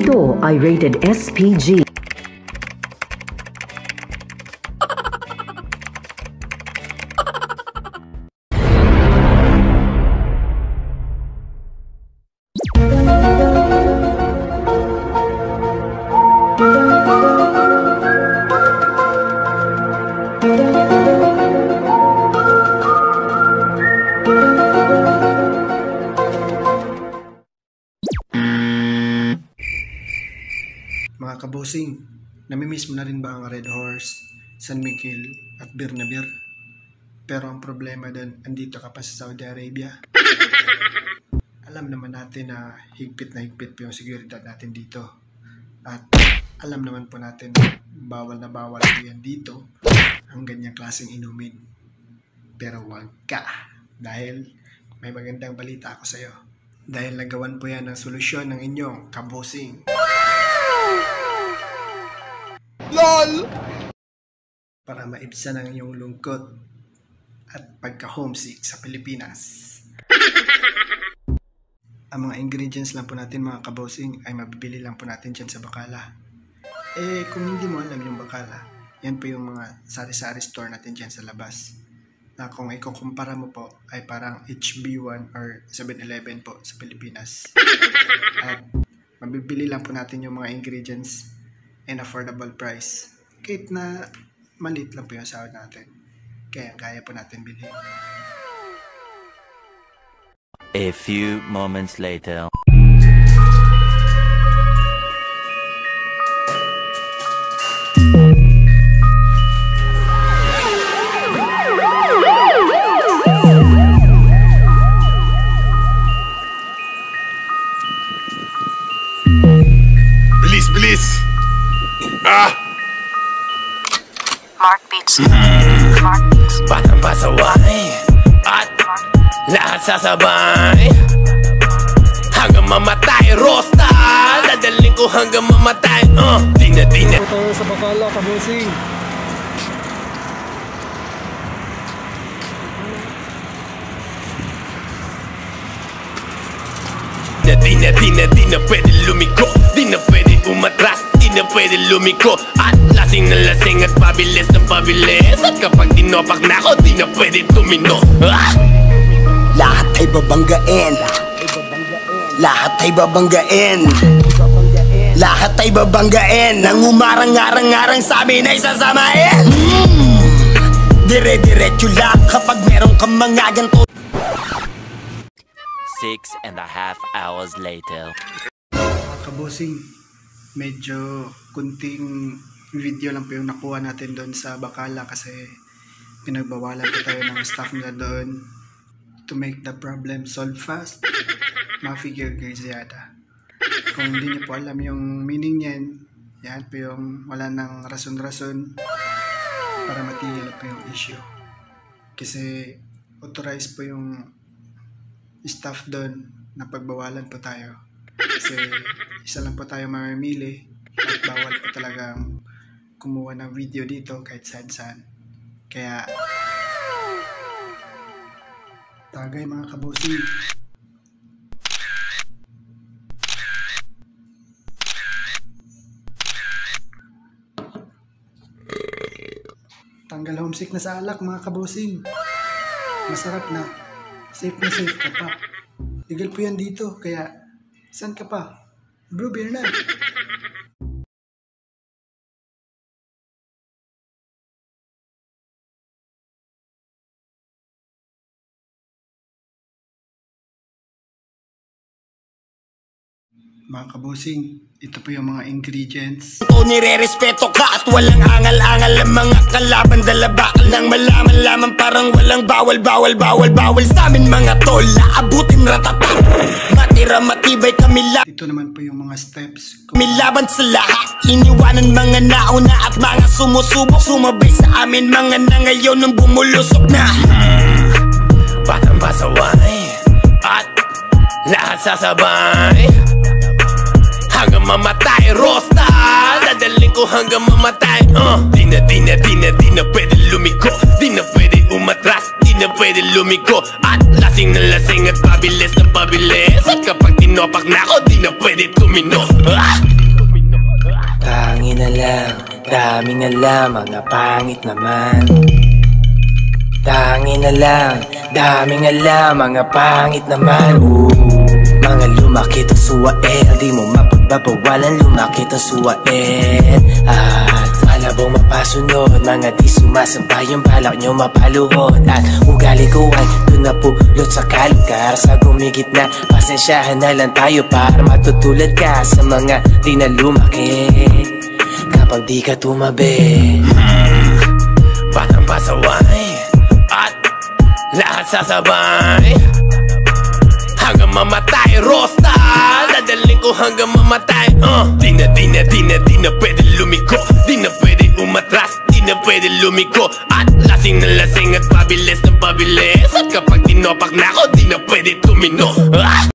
Ito ay rated SPG. Mga kabosing, namimiss mo na rin ba ang Red Horse, San Miguel at Bernabir? Pero ang problema doon, andito ka pa sa Saudi Arabia. Alam naman natin na higpit po yung seguridad natin dito. At alam naman po natin na bawal po yan dito ang ganyang klaseng inumin. Pero wag ka, dahil may magandang balita ako sa'yo. Dahil nagawan po yan ng solusyon ng inyong kabosing. LOL! Para maibsan ang iyong lungkot at pagka-homesick sa Pilipinas. Ang mga ingredients lang po natin mga kabosing ay mabibili lang po natin dyan sa Bacala. Kung hindi mo alam yung Bacala, yan po yung mga sari-sari store natin dyan sa labas. Na kung ikukumpara mo po ay parang HB1 or 7-Eleven po sa Pilipinas. At mabibili lang po natin yung mga ingredients and affordable price. Kahit na maliit lang po yung sahod natin. Kaya po natin bilhin. A few moments later. Bilis! Mark Beats. Mark Beats. Batang pasaway at lahat sasabay hanggang mamatay. Rosta, dadaling ko hanggang mamatay. Di na tayo sa Bacala, kabosing. Di na pwede lumiko, di na pwede umatras, di na pwede lumiko. At lasing na lasing at pabilis na pabilis. At kapag dinopak na ako, di na pwede tumino. Lahat ay babanggain, lahat ay babanggain, lahat ay babanggain. Nang umarang-arang-arang sabi na isasamain. Dire-diretso lang kapag meron kang mga ganito. 6.5 hours later. Kabosing, medyo kunting video lang po yung nakuha natin doon sa Bacala kasi pinagbawalan po tayo ng staff nila doon to make the problem solve fast. Ma-figure guys yata. Kung hindi niyo po alam yung meaning niyan, yan po yung wala ng rason-rason para matigil po yung issue. Kasi authorized po yung staff doon na pagbawalan po tayo. Kasi isa lang po tayo mamimili at bawal po talagang kumuha ng video dito kahit saan-saan. Kaya tagay mga kabosing. Tanggal homesick na sa alak mga kabosing. Masarap na. Safe ka pa. Legal po yan dito, kaya saan ka pa? Bro, beer na. Mga kabosing, ito po yung mga ingredients. Kung nire-respeto ka at walang angal-angal ang mga kalaban, dala bakal nang malaman lamang parang walang bawal sa amin mga tol, naabutin ratatak. Matira matibay kami lang. Ito naman po yung mga steps. Milaban sa lahat, iniwanan mga nauna at mga sumusubok. Sumabay sa amin mga na ngayon nung bumulusok na. Batang pasaway at lahat sasabay hanggang mamatay. Rosta, dadaling ko hanggang mamatay. Di na pwede lumiko, di na pwede umatras, di na pwede lumiko. At lasing na lasing at pabilis na pabilis. At kapag tinopak na ako, di na pwede tumino. Tangin na lang, daming alam, mga pangit naman. Tangin na lang, daming alam, mga pangit naman. Mga lumakit ang suwael, di mo mapagbabawalan, lumakit ang suwael. At malabong mapasunod, mga di sumasabay yung balak nyo mapaluhod. At ugali ko ay doon napulot sa kalugar. Sa gumigit na, pasensyahan na lang tayo para matutulad ka sa mga di na lumakit. Kapag di ka tumabi, batang pasaway at lahat sasabay hanggang mamatay. Rosta, dadaling ko hanggang mamatay. Di na pwede lumiko, di na pwede umatras, di na pwede lumiko. At lasing na lasing at pabilis na pabilis. At kapag tinopak na ako, di na pwede tumino.